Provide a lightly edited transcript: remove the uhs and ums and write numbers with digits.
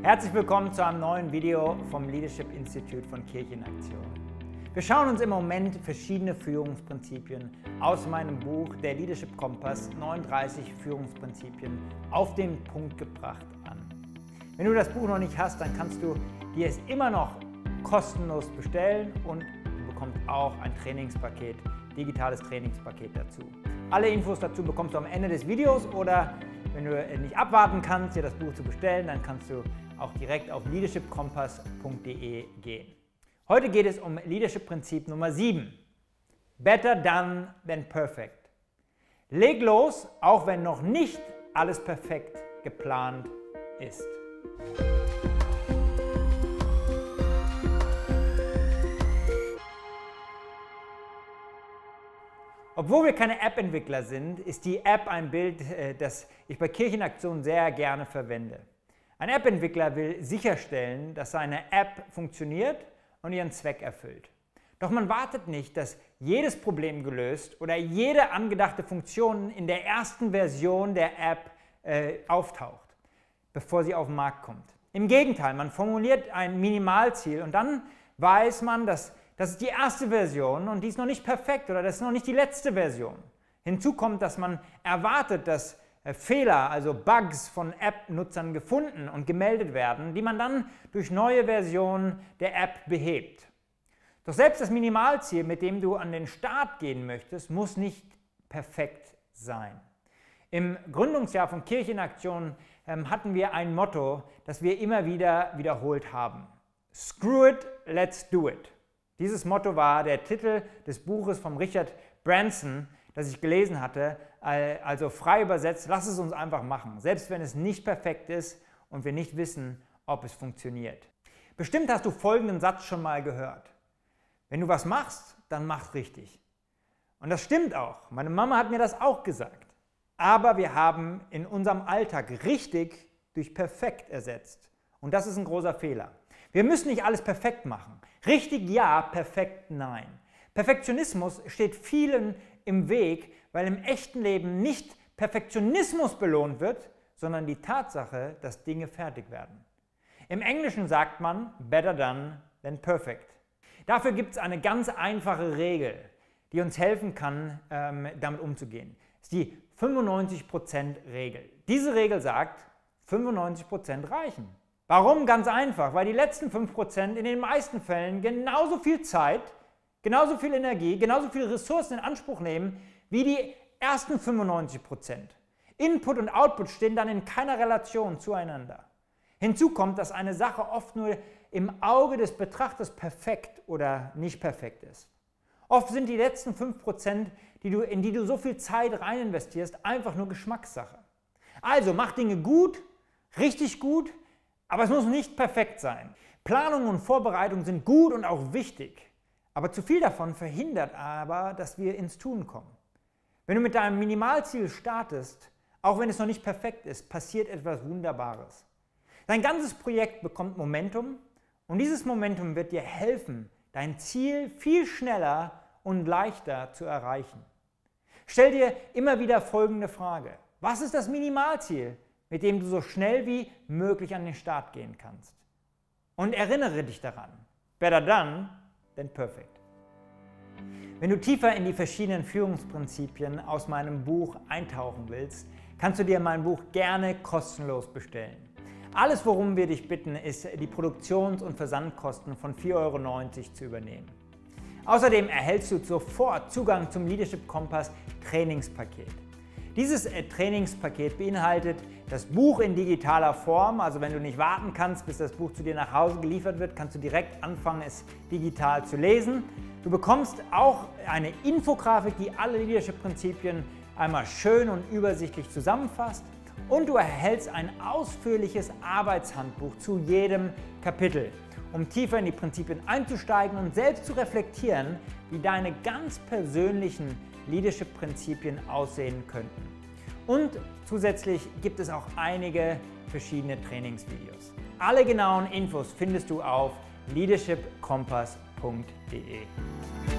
Herzlich willkommen zu einem neuen Video vom Leadership Institute von Kirche in Aktion. Wir schauen uns im Moment verschiedene Führungsprinzipien aus meinem Buch Der Leadership Kompass 39 Führungsprinzipien auf den Punkt gebracht an. Wenn du das Buch noch nicht hast, dann kannst du dir es immer noch kostenlos bestellen und du bekommst auch ein Trainingspaket, digitales Trainingspaket dazu. Alle Infos dazu bekommst du am Ende des Videos oder wenn du nicht abwarten kannst, dir das Buch zu bestellen, dann kannst du auch direkt auf leadershipkompass.de gehen. Heute geht es um Leadership-Prinzip Nummer 7. Better done than perfect. Leg los, auch wenn noch nicht alles perfekt geplant ist. Obwohl wir keine App-Entwickler sind, ist die App ein Bild, das ich bei Kirche in Aktion sehr gerne verwende. Ein App-Entwickler will sicherstellen, dass seine App funktioniert und ihren Zweck erfüllt. Doch man wartet nicht, dass jedes Problem gelöst oder jede angedachte Funktion in der ersten Version der App auftaucht, bevor sie auf den Markt kommt. Im Gegenteil, man formuliert ein Minimalziel und dann weiß man, dass das ist die erste Version und die ist noch nicht perfekt oder das ist noch nicht die letzte Version. Hinzu kommt, dass man erwartet, dass Fehler, also Bugs von App-Nutzern gefunden und gemeldet werden, die man dann durch neue Versionen der App behebt. Doch selbst das Minimalziel, mit dem du an den Start gehen möchtest, muss nicht perfekt sein. Im Gründungsjahr von Kirche in Aktion hatten wir ein Motto, das wir immer wieder wiederholt haben. Screw it, let's do it. Dieses Motto war der Titel des Buches von Richard Branson, das ich gelesen hatte, also frei übersetzt, lass es uns einfach machen, selbst wenn es nicht perfekt ist und wir nicht wissen, ob es funktioniert. Bestimmt hast du folgenden Satz schon mal gehört. Wenn du was machst, dann mach's richtig. Und das stimmt auch. Meine Mama hat mir das auch gesagt. Aber wir haben in unserem Alltag richtig durch perfekt ersetzt. Und das ist ein großer Fehler. Wir müssen nicht alles perfekt machen. Richtig ja, perfekt nein. Perfektionismus steht vielen im Weg, weil im echten Leben nicht Perfektionismus belohnt wird, sondern die Tatsache, dass Dinge fertig werden. Im Englischen sagt man better done than perfect. Dafür gibt es eine ganz einfache Regel, die uns helfen kann, damit umzugehen. Das ist die 95%-Regel. Diese Regel sagt, 95% reichen. Warum? Ganz einfach, weil die letzten 5% in den meisten Fällen genauso viel Zeit, genauso viel Energie, genauso viele Ressourcen in Anspruch nehmen wie die ersten 95%. Input und Output stehen dann in keiner Relation zueinander. Hinzu kommt, dass eine Sache oft nur im Auge des Betrachters perfekt oder nicht perfekt ist. Oft sind die letzten 5%, in die du so viel Zeit rein investierst, einfach nur Geschmackssache. Also mach Dinge gut, richtig gut, aber es muss nicht perfekt sein. Planung und Vorbereitung sind gut und auch wichtig, aber zu viel davon verhindert aber, dass wir ins Tun kommen. Wenn du mit deinem Minimalziel startest, auch wenn es noch nicht perfekt ist, passiert etwas Wunderbares. Dein ganzes Projekt bekommt Momentum und dieses Momentum wird dir helfen, dein Ziel viel schneller und leichter zu erreichen. Stell dir immer wieder folgende Frage: Was ist das Minimalziel, mit dem du so schnell wie möglich an den Start gehen kannst? Und erinnere dich daran, better done than perfect. Wenn du tiefer in die verschiedenen Führungsprinzipien aus meinem Buch eintauchen willst, kannst du dir mein Buch gerne kostenlos bestellen. Alles, worum wir dich bitten, ist, die Produktions- und Versandkosten von 4,90 € zu übernehmen. Außerdem erhältst du sofort Zugang zum Leadership Kompass Trainingspaket. Dieses Trainingspaket beinhaltet das Buch in digitaler Form, also wenn du nicht warten kannst, bis das Buch zu dir nach Hause geliefert wird, kannst du direkt anfangen, es digital zu lesen. Du bekommst auch eine Infografik, die alle Leadership-Prinzipien einmal schön und übersichtlich zusammenfasst und du erhältst ein ausführliches Arbeitshandbuch zu jedem Kapitel, um tiefer in die Prinzipien einzusteigen und selbst zu reflektieren, wie deine ganz persönlichen Leadership-Prinzipien aussehen könnten. Und zusätzlich gibt es auch einige verschiedene Trainingsvideos. Alle genauen Infos findest du auf leadershipkompass.de.